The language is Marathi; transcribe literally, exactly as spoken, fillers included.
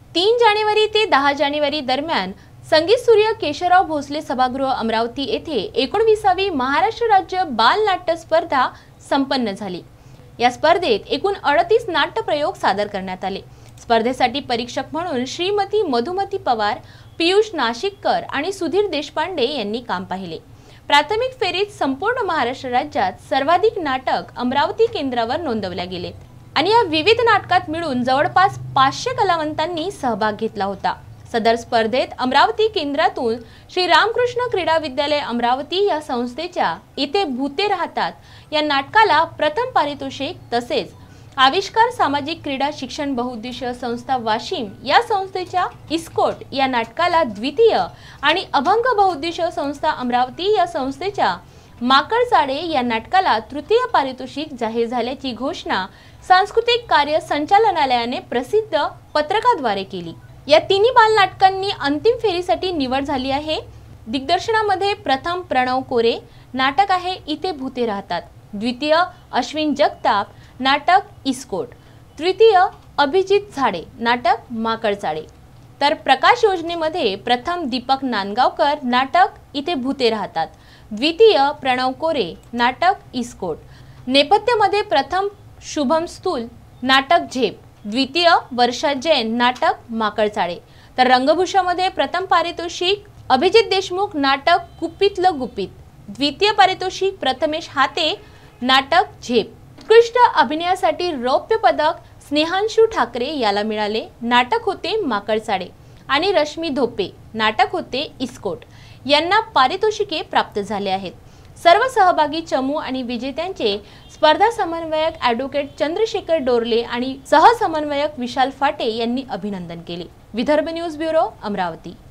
तीन जानेवारी ते दहा जानेवारी दरम्यान संगीत सूर्य केशवराव भोसले सभागृह अमरावती येथे एकोणविसावी महाराष्ट्र राज्य बाल नाट्य स्पर्धा संपन्न झाली। या स्पर्धेत एकूण अडतीस नाट्य प्रयोग सादर करण्यात आले। स्पर्धेसाठी परीक्षक म्हणून श्रीमती मधुमती पवार, पियुष नाशिककर आणि सुधीर देशपांडे यांनी काम पाहिले। प्राथमिक फेरीत संपूर्ण महाराष्ट्र राज्यात सर्वाधिक नाटक अमरावती केंद्रावर नोंदवले गेले आणि या विविध नाटकात मिळून जवळपास पाचशे कलावंतांनी सहभाग घेतला होता। सदर स्पर्धेत अमरावती केंद्रातून श्री रामकृष्ण क्रीडा विद्यालय अमरावती या संस्थेच्या इथे भूते राहतात या नाटकाला प्रथम पारितोषिक, तसेच आविष्कार सामाजिक क्रीडा शिक्षण बहुउद्देशीय संस्था वाशिम या संस्थेच्या इस्कोट या नाटकाला द्वितीय आणि अभंग बहुउद्देशीय संस्था अमरावती या संस्थेच्या माकडचाडे या नाटकाला तृतीय पारितोषिक जाहीर झाल्याची घोषणा सांस्कृतिक कार्य संचालनालयाने प्रसिद्ध पत्रकाद्वारे केली। या तिन्ही बाल नाटकांनी अंतिम फेरीसाठी निवड झाली आहे। दिग्दर्शनामध्ये प्रथम प्रणव कोरे, नाटक आहे इथे भूते राहतात। द्वितीय अश्विन जगताप, नाटक इस्कोट। तृतीय अभिजित झाडे, नाटक माकडचाडे। तर प्रकाश योजनेमध्ये प्रथम दीपक नांदगावकर, नाटक इथे भूते राहतात। द्वितीय प्रणव कोरे, नाटक इस्कोट। नेपथ्यमध्ये प्रथम शुभम स्थूल, नाटक झेप। द्वितीय वर्षा जैन, नाटक माकडचाडे। तर रंगभूषामध्ये प्रथम पारितोषिक अभिजित देशमुख, नाटक कुपीतलं गुपित। द्वितीय पारितोषिक प्रथमेश हाते, नाटक झेप। उत्कृष्ट अभिनयासाठी रौप्य पदक स्नेहांशु ठाकरे याला मिळाले, नाटक होते माकडचाडे। आणि रश्मी धोपे, नाटक होते इस्कोट यांना पारितोषिके प्राप्त झाले आहेत। सर्व सहभागी चमू आणि विजेत्यांचे स्पर्धा समन्वयक ॲडव्होकेट चंद्रशेखर डोरले आणि सहसमन्वयक विशाल फाटे यांनी अभिनंदन केले। Vidarbha news bureau, Amravati.